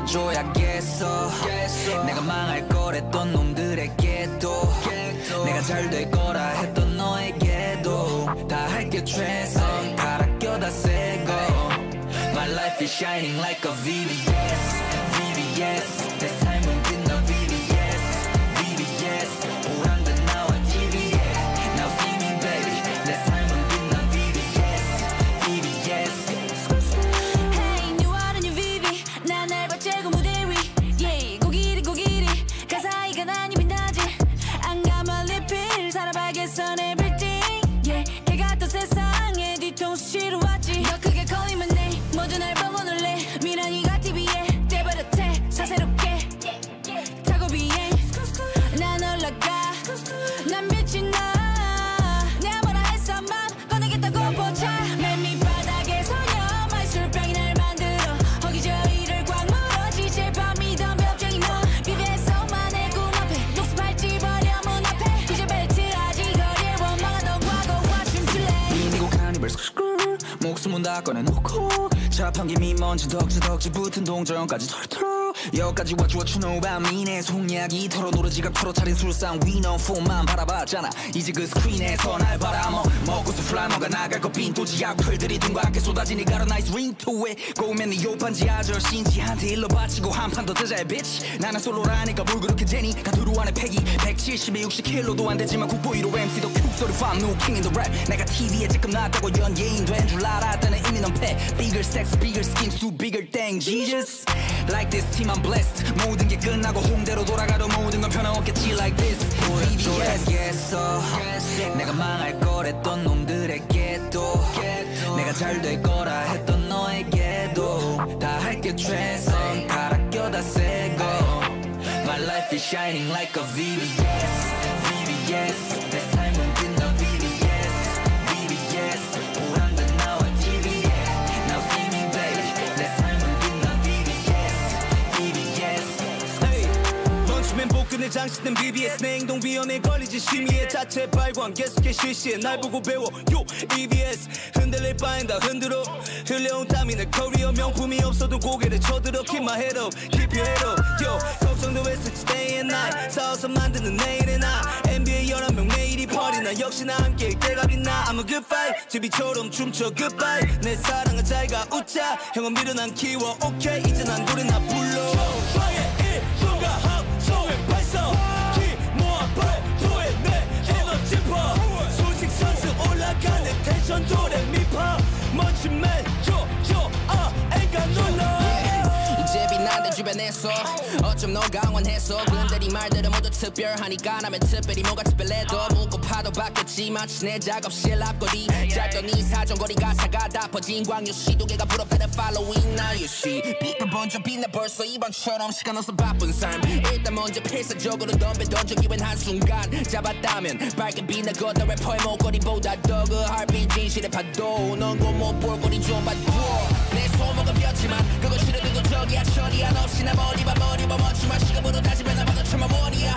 보여줘야겠어. 내가 망할 거랬던 놈들에게도 내가 잘 될 거라 했던 너에게도 다 할게 최선 갈아 껴다 새고 My life is shining like a VVS VVS 내 삶은 빛나 VVS VVS 오란다 나와 TV에 Now see me baby 내 삶은 빛나 VVS VVS Hey new one new VV 난 날 받채고 무대 위 Yeah 고기리 고기리 가사이가 난 입이 나지 안 감아 리필 살아봐야겠어 everything Yeah 걔가 또 세상에 뒤통수 치러 왔지 더 크게 걸리면 내 먼저 날 보고 놀래 미란이가 TV에 떼버렸대 사세롭게 타고 비행 난 올라가 난 빛이 나 내가 뭐라 했어 맘 꺼내겠다고 보자 맨 밑바닥에 서녀 말술병이 날 만들어 허기저기를 꽉 물어 지칠 밤이 덤벼병이 너 비벼서만 내 꿈 앞에 독습할지 버려 문 앞에 이제 벨트하지 거리에 원망하던 과거와 춤출래 미니고 카니발 목숨은 다 꺼내놓고 자판기 미먼지 덕지 붙은 동전까지 털털 여기까지 what you know about me 내 속약이 털어놓은 지갑 털어차린 술상 We know 폰만 바라봤잖아 이제 그 스크린에서 날 바라먹 먹고서 플라머가 나갈 거 빈도지 악플들이 눈과 함께 쏟아지니 got a nice ring to it 고우면 네 요판지 아저씨인지한테 일러 바치고 한 판 더 뜨자 bitch 나는 솔로라니까 뭘 그렇게 재니 가두루 안에 패기 170에 60킬로도 안 되지만 국보 1호 MC도 큐35 new king in the rap 내가 TV에 지금 나왔다고 연예인 된 줄 알았다는 이미 넌 패 Bigger sex bigger schemes do bigger thing Jesus Like this team I'm blessed 모든 게 끝나고 홈대로 돌아가도 모든 건 변함없겠지 like this 보여줘야겠어 내가 망할 거랬던 놈들에게도 내가 잘 될 거라 했던 너에게도 다 할게 최선 갈아 껴다 새고 My life is shining like a VVS VVS 내 삶은 빛나 VVS VVS 오란다 나와 TV에 Now see me baby 내 삶은 빛나 VVS VVS Hey 멈추면 복근에 장식된 BBS 내 행동 위험에 걸리지 심의에 자체 발광 계속해 실시해 날 보고 배워 요 EBS 흔들릴 바엔 다 흔들어 흘려온 땀이 내 커리어 명품이 없어도 고개를 쳐들어 Keep my head up keep your head up Yo 걱정도 했었지 day and night 싸워서 만드는 내일의 나 NBA 11명 매일이 party나 역시나 함께일 때가 빛나 I'm a good fight 제비처럼 춤춰 goodbye 내 사랑은 잘가 웃자 형은 미련한 키워 오케이 이제 난 노래나 불러 좋아해 일순간 함성을 발성 키 모아 발도해 내 에너지 파 수직 선수 올라가는 텐션 도레미파 멋진맨 요요 애가 놀라 이제 빛나는 주변에서 어쩜 너 강원해서 근데 네 말들은 모두 특별하니까 나면 특별히 뭐가 특별해도 묻고 파도 바뀌었지만 내 작업실 앞거리 짧던 네 사정거리 가사가 다 퍼진 광유 시도계가 부럽다는 following now you see 빛나 번져 빛나 벌써 이번처럼 시간 없어 바쁜 삶 일단 먼저 필사적으로 덤벼 기회는 한순간 잡았다면 밝게 빛나고 더 래퍼의 목걸이보다 더 그 heartbeat 진실의 파도 넌 곧 못 볼 거리 좀 봐줘 내 소목은 폈지만 그거 싫어도 저기야 처리야 없이 나 머리 봐 멈추마 시간으로 다시 변화봐도 참아 머리야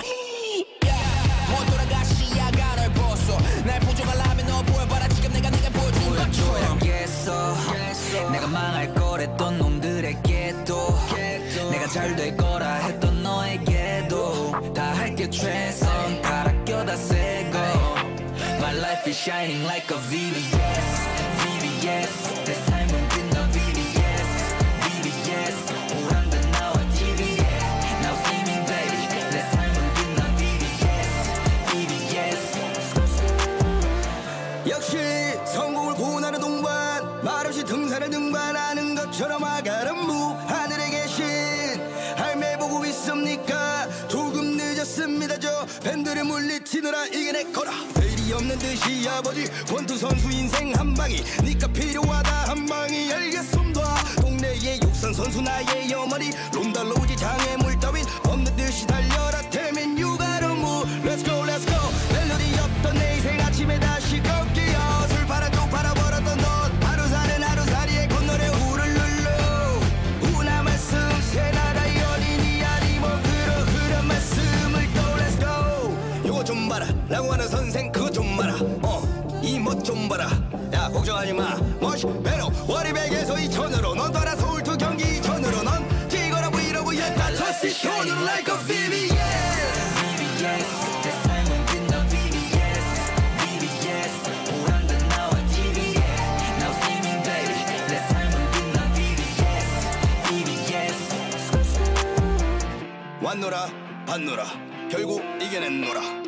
못 돌아가 시야가 널 벗어 날 부족하려면 너 보여봐라 지금 내가 보여준 것처럼 보여줘야겠어 내가 망할 거랬던 놈들에게도 내가 잘 될 거라 했던 너에게도 다 할게 최선 갈아 껴다 새고 My life is shining like a VVS VVS 내 삶은 빛나 VVS VVS 오란다 나와 TV에 Now see me baby 내 삶은 빛나 VVS VVS 역시 성공을 고난의 동반 말없이 등산을 등반하는 것처럼 아가름무 하늘에 계신 할매 보고 있습니까 조금 늦었습니다 저 밴드를 물리치느라 이겨냈거라 내일이 없는 듯이 아버지 권투 선수 인생 한 방이 니까 필요하다 한 방이 알겠습니다 동네의 육상 선수 나의 어머니 론달로우지 장애물 따윈 없는 듯이 달려라 태민 유가름무 Let's go let's go 멜로디 없던 내 인생 아침에 다시 꺾기요 술 팔아 또 팔아버렸던 너 하루 사는 하루살이의 콧노래 후를 눌러 우나 말씀 새 나라 연인이 아니고 그런 말씀을 또 Let's go 요거 좀 봐라 라고 하는 선생 그거 좀 봐라 이 멋 좀 봐라 야 걱정하지마 머쉬베놈 워리백에서 2000으로 넌 떠나 서울 투 경기 2000으로 넌 찍어라 브이로그 like a VVS 내 삶은 빛나 VVS VVS 오란다 나와 TV에 Now see me baby 내 삶은 빛나 VVS VVS 왔노라 봤노라 결국 이겨냈노라